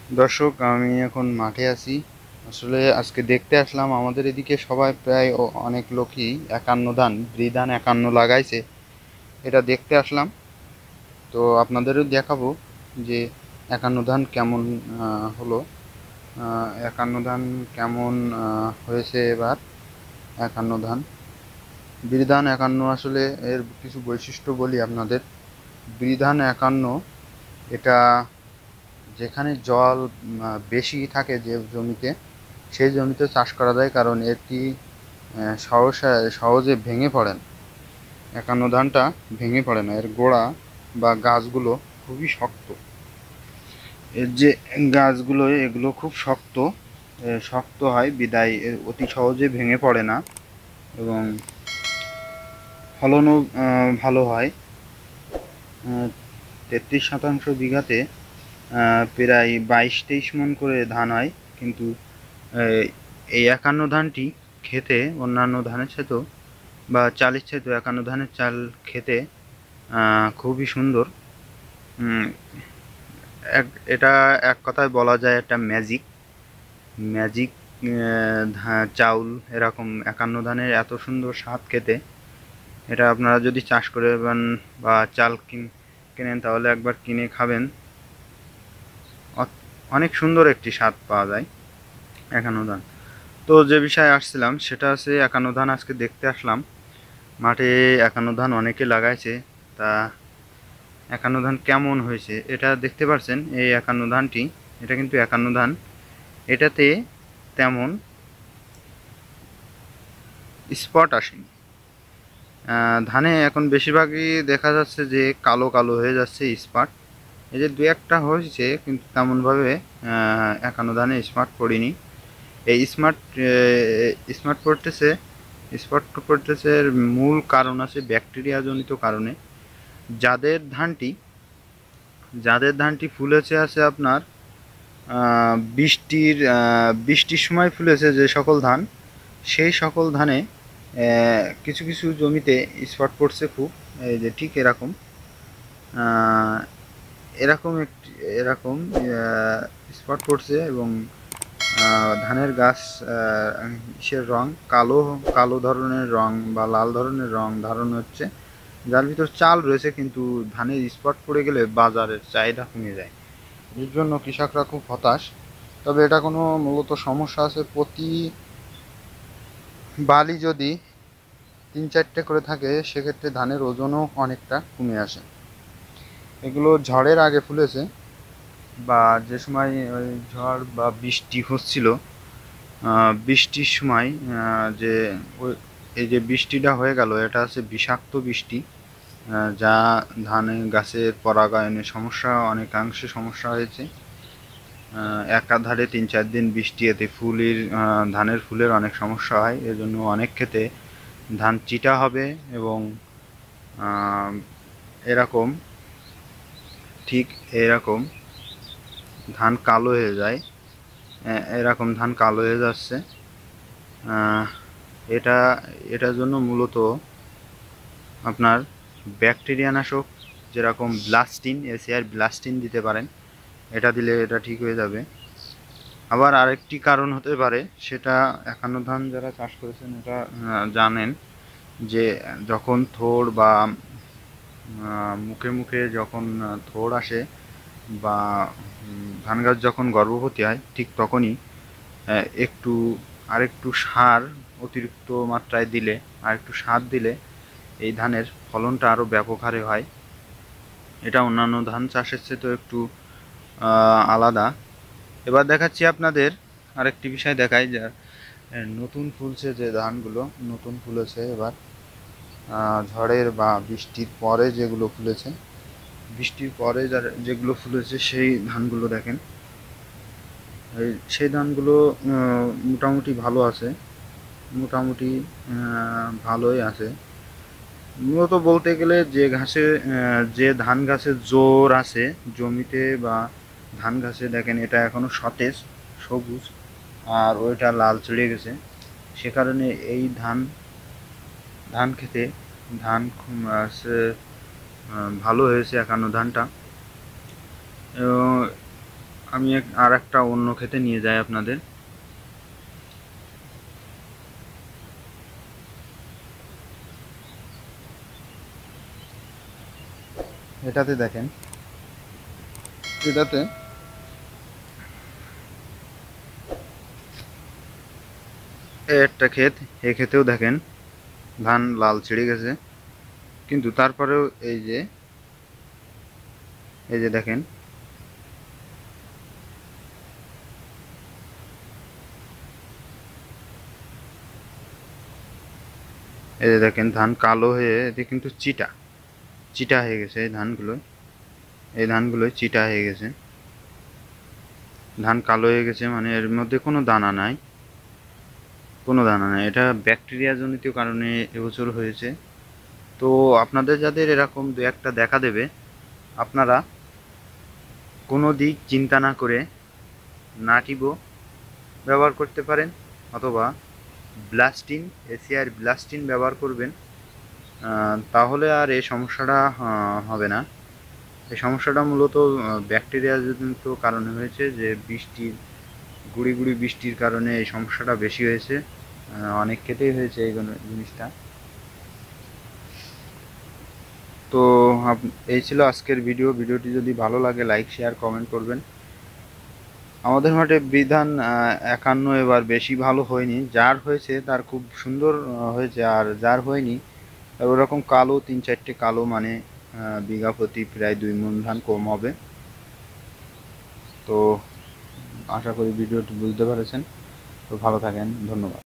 দর্শক, আমি এখন মাঠে আছি। আসলে আজকে দেখতে আসলাম আমাদের এদিকে সবাই প্রায় অনেক লোকই একান্ন ধান ধান একান্ন লাগাইছে। এটা দেখতে আসলাম, তো আপনাদেরও দেখাবো যে একান্ন ধান কেমন হলো, একান্ন ধান কেমন হয়েছে এবার। একান্ন ধান ধান একান্ন, আসলে এর কিছু বৈশিষ্ট্য বলি আপনাদের। ধান একান্ন, এটা যেখানে জল বেশি থাকে যে জমিতে, সেই জমিতে চাষ করা যায়, কারণ এটি সহজে ভেঙে পড়ে না। একান্ন ধানটা ভেঙে পড়ে না, এর গোড়া বা গাছগুলো খুবই শক্ত। এর যে গাছগুলো এগুলো খুব শক্ত, শক্ত হয় বিদায় এর অতি সহজে ভেঙে পড়ে না, এবং ফলনও ভালো হয়। 33 শতাংশ বিঘাতে প্রায় 22-23 মণ করে ধান হয়। কিন্তু এই একান্ন ধানটি খেতে অন্যান্য ধানের চাইতেও বা চালের চাইতেও একান্ন ধানের চাল খেতে খুবই সুন্দর। উম, এটা এক কথায় বলা যায় একটা ম্যাজিক ম্যাজিক চাউল। এরকম একান্ন ধানের এত সুন্দর স্বাদ খেতে, এটা আপনারা যদি চাষ করে বা চাল কেনেন তাহলে একবার কিনে খাবেন। অনেক সুন্দর একটি স্বাদ পাওয়া যায় একান্ন ধান। তো যে বিষয়ে আসছিলাম সেটা হচ্ছে একান্ন ধান আজকে দেখতে আসলাম মাঠে। একান্ন ধান অনেকে লাগাইছে, তা একান্ন ধান কেমন হয়েছে এটা দেখতে পাচ্ছেন। এই একান্ন ধানটি, এটা কিন্তু একান্ন ধান, এটাতে তেমন স্পট আসেনি। ধানে এখন বেশিরভাগই দেখা যাচ্ছে যে কালো কালো হয়ে যাচ্ছে স্পট। এই যে দু একটা হয়েছে, কিন্তু তেমনভাবে একান্ন ধানে স্মার্ট পড়িনি। এই স্মার্ট পড়তেছে, স্পট পড়তেছে এর মূল কারণ আছে ব্যাকটেরিয়া জনিত কারণে। যাদের ধানটি যাদের ধানটি ফুলেছে আছে আপনার বৃষ্টির সময় ফুলেছে যে সকল ধান, সেই সকল ধানে কিছু কিছু জমিতে স্পট পড়ছে খুব। এই যে ঠিক এরকম এরকম একটি এরকম স্পট পড়ছে, এবং ধানের গাছ ইসের রং কালো কালো ধরনের রং বা লাল ধরনের রং ধারণ হচ্ছে, যার ভিতর চাল রয়েছে, কিন্তু ধানের স্পট পড়ে গেলে বাজারের চাহিদা কমে যায়। এর জন্য কৃষকরা খুব হতাশ। তবে এটা কোনো মূলত সমস্যা আছে, প্রতি বালি যদি 3-4টে করে থাকে সেক্ষেত্রে ধানের ওজনও অনেকটা কমে আসে। এগুলো ঝড়ের আগে ফুলেছে, বা যে সময় ওই ঝড় বা বৃষ্টি হচ্ছিল, বৃষ্টির সময় যে এই যে বৃষ্টিটা হয়ে গেল, এটা হচ্ছে বিষাক্ত বৃষ্টি, যা ধানের গাছের পরাগায়নে সমস্যা, অনেকাংশে সমস্যা হয়েছে। একাধারে 3-4 দিন বৃষ্টি, এতে ধানের ফুলের অনেক সমস্যা হয়। এজন্য অনেক ক্ষেত্রে ধান চিটা হবে, এবং এরকম ঠিক এরকম ধান কালো হয়ে যায়। এরকম ধান কালো হয়ে যাচ্ছে। এটা এটার জন্য মূলত আপনার ব্যাকটেরিয়া নাশক, যেরকম ব্লাস্টিন, এসিআর ব্লাস্টিন দিতে পারেন। এটা দিলে এটা ঠিক হয়ে যাবে। আবার আরেকটি কারণ হতে পারে, সেটা একান্ন ধান যারা চাষ করেছেন এটা জানেন, যে যখন থোড় বা মুখে মুখে যখন থোড় আসে, বা ধান গাছ যখন গর্ভবতী হয়, ঠিক তখনই একটু আরেকটু সার অতিরিক্ত মাত্রায় দিলে, আরেকটু সার দিলে এই ধানের ফলনটা আরও ব্যাপক হারে হয়। এটা অন্যান্য ধান চাষের চেয়ে তো একটু আলাদা। এবার দেখাচ্ছি আপনাদের আরেকটি বিষয় দেখাই, যে নতুন ফুলছে যে ধানগুলো নতুন ফুলেছে এবার, ঝড়ের বা বৃষ্টির পরে যেগুলো ফুলেছে, বৃষ্টির পরে যেগুলো ফুলেছে সেই ধানগুলো দেখেন। সেই ধানগুলো মোটামুটি ভালো আছে, মোটামুটি ভালোই আছে। মূলত বলতে গেলে যে ধান গাছের জোর আছে জমিতে, বা ধান গাছে দেখেন এটা এখনো সতেজ সবুজ, আর ওইটা লাল চড়ে গেছে। সে কারণে এই ধান খেতে ধান ভালো হয়েছে একান্ন ধানটা। এবং আমি আর একটা অন্য ক্ষেতে নিয়ে যাই আপনাদের। এটাতে দেখেন, এটাতে একটা ক্ষেত, এই ক্ষেতেও দেখেন ধান লাল ছিঁড়ে গেছে, কিন্তু তারপরেও এই যে দেখেন, এই যে দেখেন ধান কালো হয়ে এতে কিন্তু চিটা চিটা হয়ে গেছে। এই ধানগুলোই চিটা হয়ে গেছে। ধান কালো হয়ে গেছে মানে এর মধ্যে কোনো দানা নাই, কোনো দানা নাই। এটা ব্যাকটেরিয়া জনিত কারণে এবছর হয়েছে। তো আপনাদের যাদের এরকম দু একটা দেখা দেবে, আপনারা কোনো দিক চিন্তা না করে নাটিভো ব্যবহার করতে পারেন, অথবা ব্লাস্টিন, এসিআর ব্লাস্টিন ব্যবহার করবেন। তাহলে আর এই সমস্যাটা হবে না। এই সমস্যাটা মূলত ব্যাকটেরিয়া জনিত কারণে হয়েছে, যে গুড়ি গুড়ি বৃষ্টির কারণে এই সমস্যাটা বেশি হয়েছে। অনেক ক্ষেত্রেই হয়েছে এই জিনিসটা। তো এই ছিল আজকের ভিডিওটি যদি ভালো লাগে লাইক শেয়ার কমেন্ট করবেন। আমাদের মাঠে বিধান 51 এবার বেশি ভালো হয়নি, যার হয়েছে তার খুব সুন্দর হয়েছে, আর যার হয়নি তার ওরকম কালো 3-4টে কালো, মানে বিঘা প্রতি প্রায় 2 মণ ধান কম হবে। তো আশা করি ভিডিওটি বুঝতে পেরেছেন। তো ভালো থাকেন, ধন্যবাদ।